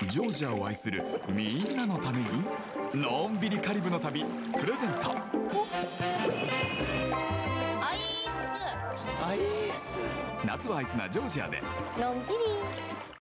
ジョージアを愛するみんなのためにのんびりカリブの旅プレゼント。 アイスアイス、夏はアイスなジョージアでのんびり。